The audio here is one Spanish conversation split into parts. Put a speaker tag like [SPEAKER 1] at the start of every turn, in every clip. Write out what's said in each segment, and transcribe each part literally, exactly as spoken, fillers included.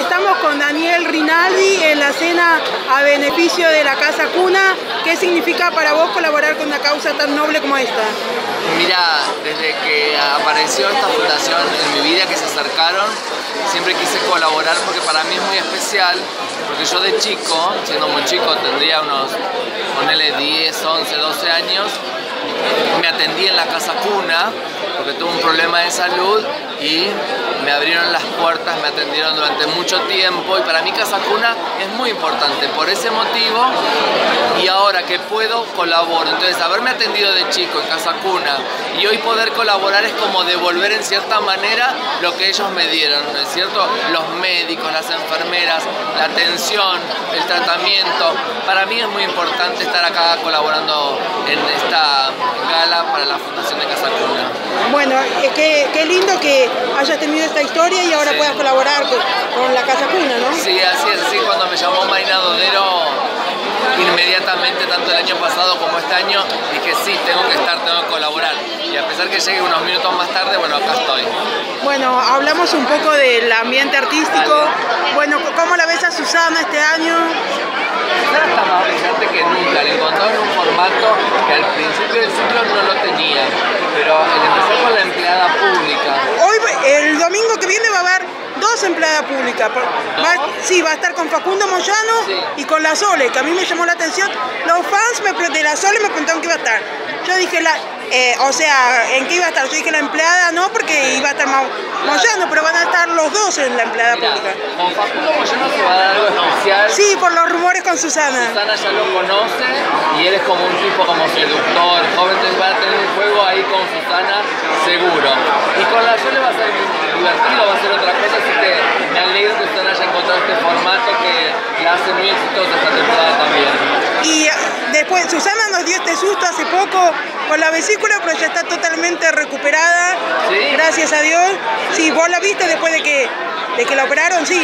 [SPEAKER 1] estamos con Daniel Rinaldi en la cena a beneficio de la Casa Cuna. ¿Qué significa para vos colaborar con una causa tan noble como esta?
[SPEAKER 2] Mira, desde que apareció esta fundación en mi vida, que se acercaron, siempre quise colaborar porque para mí es muy especial, porque yo de chico, siendo muy chico, tendría unos, ponele diez, once, doce años, me atendí en la Casa Cuna porque tuve un problema de salud y me abrieron las puertas, me atendieron durante mucho tiempo y para mí Casa Cuna es muy importante por ese motivo y ahora que puedo colaboro. Entonces haberme atendido de chico en Casa Cuna y hoy poder colaborar es como devolver en cierta manera lo que ellos me dieron, ¿no es cierto? Los médicos, las enfermeras, la atención, el tratamiento. Para mí es muy importante estar acá colaborando en esta gala para la Fundación de Casa Cuna.
[SPEAKER 1] Bueno, qué, qué lindo que hayas tenido esta historia y ahora sí puedas colaborar con, con la Casa Cuna, ¿no?
[SPEAKER 2] Sí, así es, así cuando me llamó Marina Dodero, inmediatamente, tanto el año pasado como este año, dije sí, tengo que estar, tengo que colaborar. Y a pesar que llegue unos minutos más tarde, bueno, acá estoy.
[SPEAKER 1] Bueno, hablamos un poco del ambiente artístico. Dale. Bueno, ¿cómo la ves a Susana este año?
[SPEAKER 2] Susana está más brillante que nunca, le encontraron un formato que al principio del ciclo no lo tenía, pero el empezar con la empleada pública.
[SPEAKER 1] Hoy, el domingo que viene va a haber dos empleadas públicas. Va, sí, va a estar con Facundo Moyano sí. y con la Sole, que a mí me llamó la atención. Los fans me, de la Sole me preguntaron qué iba a estar. Yo dije, la, eh, o sea, ¿en qué iba a estar? Yo dije la empleada no, porque sí. iba a estar Moyano, pero van a estar los dos en la empleada Mira, pública.
[SPEAKER 2] Con Facundo Moyano se va a dar algo especial.
[SPEAKER 1] Sí, por los rumores con Susana.
[SPEAKER 2] Susana ya lo conoce y él es como un tipo como seductor, joven, entonces va a tener un juego ahí con Susana seguro. Y con la Sole va a ser divertido, va a ser otra cosa, así que me alegro que Susana haya encontrado este formato que la hace muy exitosa esta temporada también.
[SPEAKER 1] Y después, Susana nos dio este susto hace poco con la vesícula, pero ya está totalmente recuperada, ¿sí? Gracias a Dios. Sí, vos la viste después de que, de que la operaron, sí.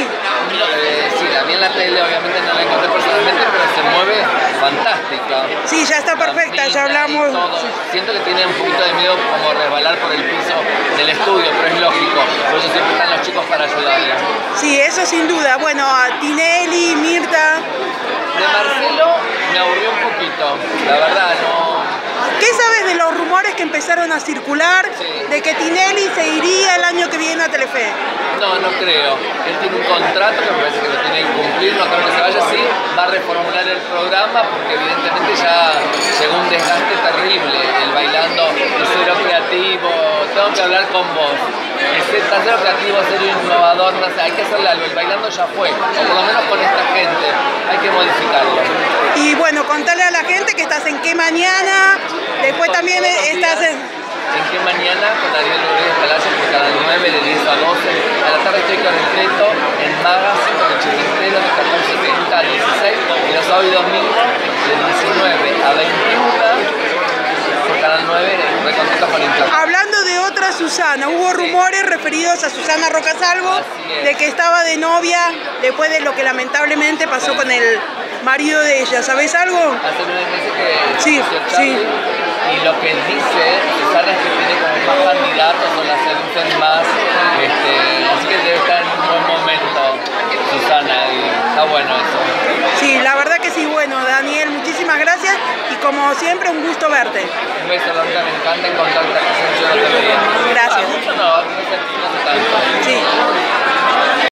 [SPEAKER 2] Eh, sí, la vi en la tele, obviamente no la encontré personalmente, pero se mueve fantástica.
[SPEAKER 1] Sí, ya está perfecta, ya hablamos.
[SPEAKER 2] Siento que tiene un poquito de miedo como resbalar por el piso del estudio, pero es lógico, por eso siempre están los chicos para ayudarle.
[SPEAKER 1] Sí, eso sin duda. Bueno, a Tinelli, Mirta.
[SPEAKER 2] De Marcelo me aburrió un poquito, la verdad, no.
[SPEAKER 1] ¿Qué sabes de los rumores que empezaron a circular sí. de que Tinelli se iría el año que viene a Telefe?
[SPEAKER 2] No, no creo. Él tiene un contrato que me parece que lo tiene que cumplir, no creo que se vaya así. Va a reformular el programa porque evidentemente ya llegó un desgaste terrible. El bailando es cero creativo, tengo que hablar con vos. Es cero creativo, cero innovador, no sé, hay que hacerle algo. El bailando ya fue, o por lo menos con esta gente, hay que modificarlo.
[SPEAKER 1] Y bueno, contale a la gente que estás en Qué Mañana, después
[SPEAKER 2] Son
[SPEAKER 1] también estás en...
[SPEAKER 2] En Qué Mañana con Ariel Rodríguez Palacios por Canal nueve de diez a doce. A la tarde estoy con Reto en Magazine con el Chiquitero de catorce treinta a dieciséis y los sábados y domingos de diecinueve a veintiuno por Canal nueve recontentos con Internet.
[SPEAKER 1] Hablando de otra Susana, hubo rumores sí. referidos a Susana Rocasalvo de que estaba de novia después de lo que lamentablemente pasó sí. con el marido de ella. ¿Sabés algo?
[SPEAKER 2] Hace nueve meses que
[SPEAKER 1] sí, sí.
[SPEAKER 2] Y lo que dice Susana es que tiene como más candidatos o la seducen más, este, así que debe estar en un buen momento Susana y está bueno eso.
[SPEAKER 1] Sí, la verdad que sí. Bueno, Daniel, muchísimas gracias y como siempre un gusto verte.
[SPEAKER 2] Un beso, Lorca, me encanta encontrarte. Yo no te veía.
[SPEAKER 1] Gracias.
[SPEAKER 2] Ah, mucho no, no sé, no sé tanto.
[SPEAKER 1] Sí.